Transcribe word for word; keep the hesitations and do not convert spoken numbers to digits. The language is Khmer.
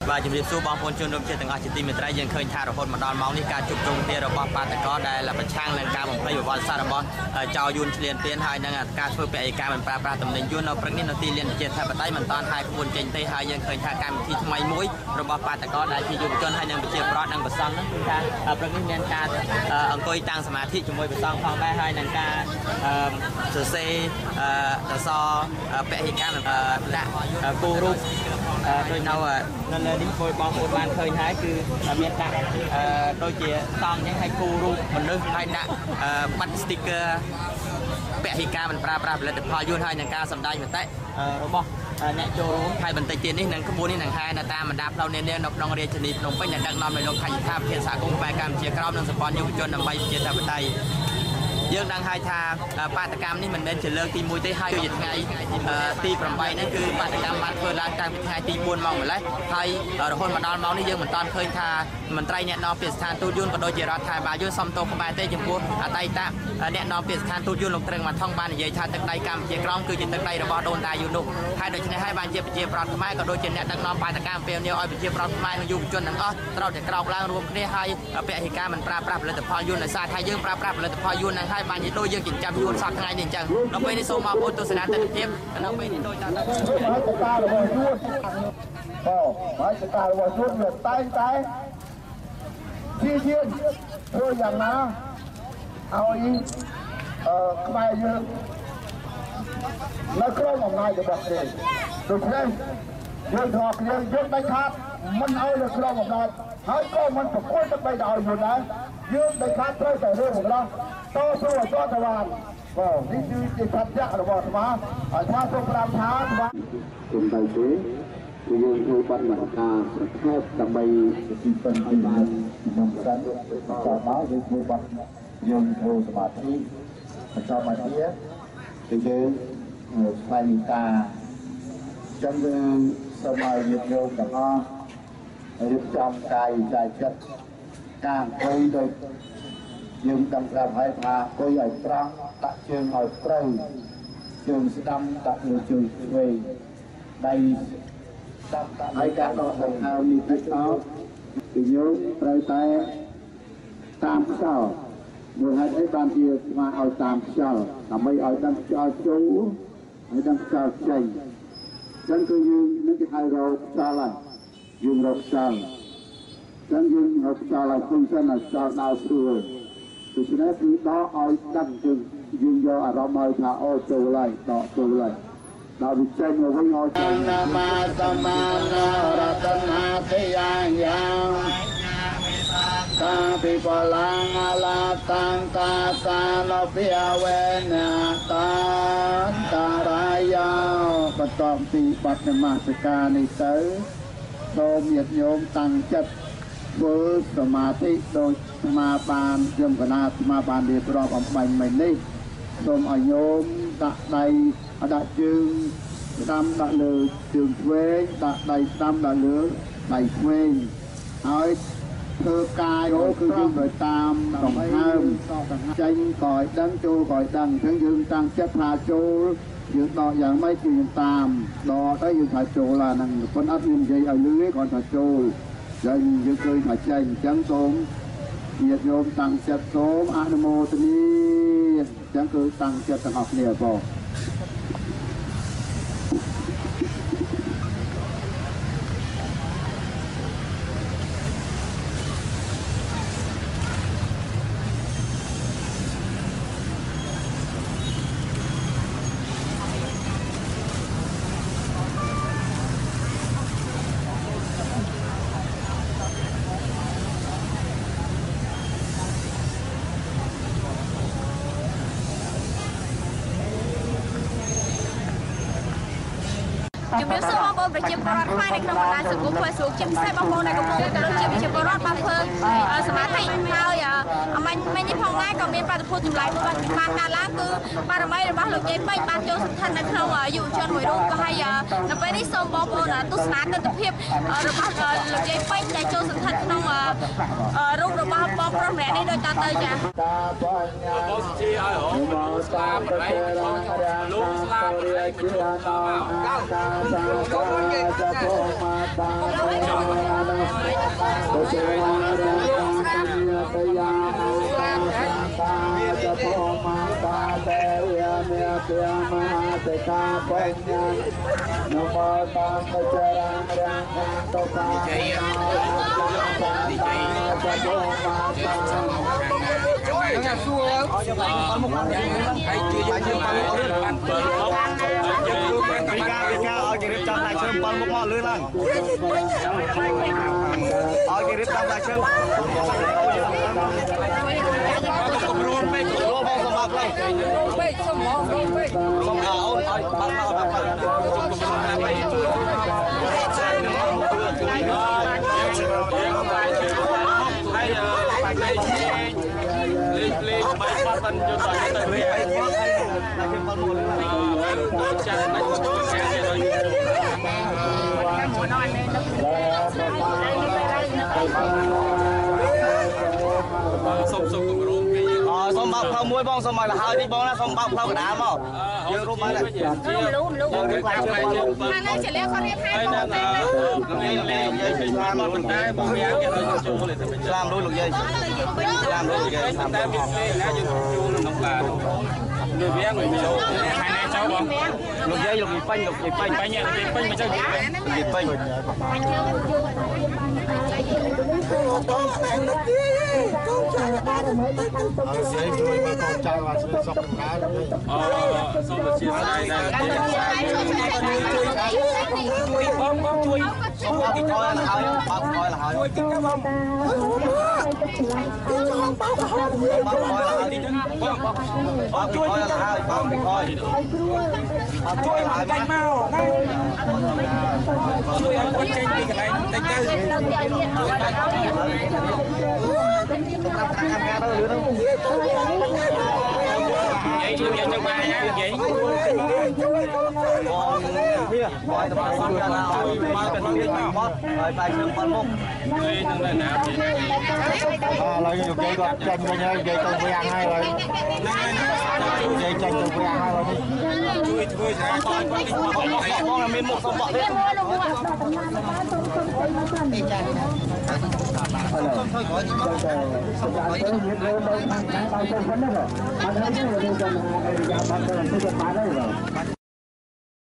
vàជំរាបសួរបងប្អូនជនរួមជាតិទាំងអស់ជាទីមេត្រីយើងឃើញថារហូតមកដល់ម៉ោងនេះការជួបជុំគ្នារបស់បាតកោដែលប្រឆាំងនឹងការបំភ្លៃប្រវត្តិសាស្ត្ររបស់ចៅយួនឆ្លៀនពៀនហើយនឹងការធ្វើពាណិជ្ជកម្មមិនប្រើប្រាស់តំណែងយួននៅព្រឹកនេះនៅទីលានប្រជាធិបតេយ្យមិនតាន់ហើយក្បួនចេញទេហើយយើងឃើញថាកម្មវិធីថ្មីមួយរបស់បាតកោដែលជាយុវជនហើយនឹងប្រជាប្រដ្ឋនិងប្រសង់ហ្នឹងគឺថាព្រឹកនេះមានការអង្គុយតាំងសមាធិជាមួយប្រសង់ផងដែរហើយនឹងការសរសេរអក្សរពាណិជ្ជកម្មដាក់គូរូបដោយនៅនៅលើនេះគួយបងប្អូនបានឃើញហើយគឺមានដាក់ដូចជាតង់អញ្ចឹងឲ្យគូរូបមនុស្សហើយដាក់បាត់ sticker ពហិការមិនប្រើប្រាស់ផលិតផលយួនហើយនឹងការសម្ដែងមតិរបស់អ្នកចូលរួមហើយបន្តិចទៀតនេះនឹងក្បួននេះនឹងហែនៅតាមបណ្ដាផ្លូវនានានៅក្នុងរាជធានីភ្នំពេញដែលដឹកនាំដោយលោកថៃថាវិធានសហគមន៍ផ្នែកកម្ពុជាក្រោមនិងសម្ព័ន្ធយុវជនដើម្បីប្រជាធិបតេយ្យយើងដឹងហើយថាបាតកម្មនេះមិនមែនជាលើកទីមួយទេហើយជាថ្ងៃទីប្រាំបីនេះគឺបាតកម្មបានធ្វើឡើងតាំងពីថ្ងៃទីបួនមកម្លេះហើយរហូតមកដល់ម៉ោងនេះយើងមិនទាន់ឃើញថាមន្ត្រីអ្នកនាំពាក្យស្ថានទូតយួនក៏ដូចជារដ្ឋាភិបាលយួនសុំទោសក្បែរទេចំពោះអតីតអ្នកនាំពាក្យស្ថានទូតយួនលោកត្រឹងម៉ាថងបាននិយាយថាទឹកដីកម្ពុជាក្រោមគឺជាទឹកដីរបស់ដូនតាយួននោះហើយដូច្នេះហើយបានជាប្រជាប្រដ្ឋខ្មែរក៏ដូចជាអ្នកដឹកនាំបាតកម្មពេលនេះឲ្យប្រជាប្រដ្ឋខ្មែរនិងយុវជនទាំងអស់ត្រូវតែក្រោកឡើងរួមគ្នាហើយពហិការមិនប្រើប្រាស់ផលិតផលយួនដោយសារថាយើងប្រើប្រាស់ផលិតផលយួននឹងហើយបាននិយាយដូចយើងចិញ្ចឹមយួនសពថ្ងៃនេះអញ្ចឹងដល់ពេលនេះសូមបងប្អូនទស្សនាទស្សនវិជ្ជាដល់ពេលនេះដូចថាទៅហើយការរបស់យួនបាទហើយការរបស់យួនវាតែងតែជាជាធ្វើយ៉ាងណាឲ្យអឺខ្មែរយើងនៅក្នុងអំណាចរបស់គេដូច្នេះយើងថតគ្នាយើងដេញខាតមិនឲ្យនៅក្នុងអំណាចហើយក៏មិនប្រកួតដើម្បីឲ្យយួនដែរយើងដេញខាតត្រូវតែរឿងរបស់តស៊ូឲ្យទាន់ទៅបានបាទនេះគឺជាសច្ចៈរបស់ស្មារហើយស្មាសូមប្រាប់ថាស្មាគុំទៅទេគឺយើងធ្វើបទមកការប្រខែបដើម្បីទីពេញឲ្យបានក្នុងស្ថានភាពតមកយើងធ្វើបទយើងធ្វើសមាធិបន្តមកទៀតគឺយើងស្វែងការចឹងយើងសូមឲ្យញាតិញោមទាំងអស់រៀបចំកាយវិច័យចិត្តការអង្គុយដោយយើងដឹងប្រាប់ហើយថាអង្គុយឲ្យត្រង់ដាក់ជើងឲ្យត្រូវជើងស្ដាំដាក់លើជើងឆ្វេងដៃស្ដាំដាក់ហើយការដកដង្ហើមនេះតិចអោគឺយើងត្រូវតែតាមខ្យល់មួយហេតុអីបានជាស្មាឲ្យតាមខ្យល់ដើម្បីឲ្យដឹងខ្យល់ចូលហើយដឹងខ្យល់ចេញអញ្ចឹងគឺយើងនឹងគេហៅរកខ្យល់ហើយយើងរកខ្យល់អញ្ចឹងយើងរកខ្យល់ឲ្យឃើញសិនឲ្យខ្យល់ដើរស្រួលដូច្នេះគឺដកឲ្យដឹងយើងយើងយកអារម្មណ៍ឲ្យថាអូចូលហើយដកចូលហើយដល់វាចេញមកវិញឲ្យចេញណាមាសម្មានរតនាទេយ៉ាងយ៉ាងកាពិបលាងអឡាតាំងកាសានភិអវេណាតានតារាយោបន្ទាប់ពីបទនមស្ការនេះទៅសូមញាតិញោមតាំងចិត្តធ្វើសមាធិដោយស្មាបានខ្ញុំកណាស្មាបានរៀបរាប់អំបញ្ញមិញនេះសូមឲ្យញោមដាក់ដៃដាក់ជើងស្ដាំដាក់លើជើងឆ្វេងដាក់ដៃស្ដាំដាក់លើដៃឆ្វេងហើយធ្វើកាយអូគឺយើងត្រូវតាមដង្ហើមចេញក៏ឲ្យដឹងចូលក៏ឲ្យដឹងអញ្ចឹងយើងតាំងចិត្តថាចូលយើងដកយ៉ាងម៉េចគឺយើងតាមដកទៅយើងថាចូលឡាហ្នឹងប៉ុន្តែអត់មាននិយាយឲ្យលឺទេគ្រាន់ថាចូលយើងយើងឃើញថាចេញអញ្ចឹងសូមញាតិញោមតាំងចិត្តសូមអនុមោទនាអញ្ចឹងគឺតាំងចិត្តទាំងអស់គ្នាបងជំរាបសួរបងប្អូនប្រជាពលរដ្ឋខ្មែរនៅក្នុងបណ្ដាញសង្គម Facebook ជាពិសេសបងប្អូនដែលកំពុងទៅជាប្រជាពលរដ្ឋបានធ្វើសមាធិហើយអមាញ់មិញនេះផងដែរក៏មានបាតុភូតចម្លែកមួយបានកើតឡើងគឺបារមីរបស់លោកយាយពេជ្របានចូលសន្តាននៅក្នុងយុវជនមួយរូបក៏ហើយនៅពេលនេះសូមបងប្អូនទស្សនាទស្សនវិជ្ជារបស់លោកយាយពេជ្រដែលចូលសន្តានក្នុងរូបរបស់បងប្រុសម្នាក់នេះដូចតទៅចា៎បងជាឲ្យហ៎បងស្លាប់ហើយលោកស្លាប់ហើយគឺដល់ដល់ Hãy subscribe cho kênh Ghiền Mì Gõ để không bỏ lỡ xong bọc phao muối bong xong rồi là hơi đi bong nó xong bọc phao đá mà dương rút máy này lú lú hai này chỉ leo con em hai con làm đôi lục dây làm đôi lục dây làm đôi người bé người nhiều hai này cháu không lục dây lục nhịp phanh lục nhịp phanh phanh nhẹ lục nhịp phanh mà chơi lục nhịp phanh chui bom bom chui không có cái coi là hơi bom coi là hơi chui cái bom bom coi là hơi bom bom chui là hơi bom coi chui là cái mau chui là con trên cái này đánh vậy chưa cho cho ba nhá vậy còn kia coi tụi bạn xong ra nào ba cái thằng kia mất rồi phải xem phân mốc đây thằng này nào à lấy dùng dây con chân coi nha dây con quen hay rồi dây chân con quen hay rồi đi chui chui ra con là miên một xong bọn đấy thôi gọi đi mất xong gọi đi mất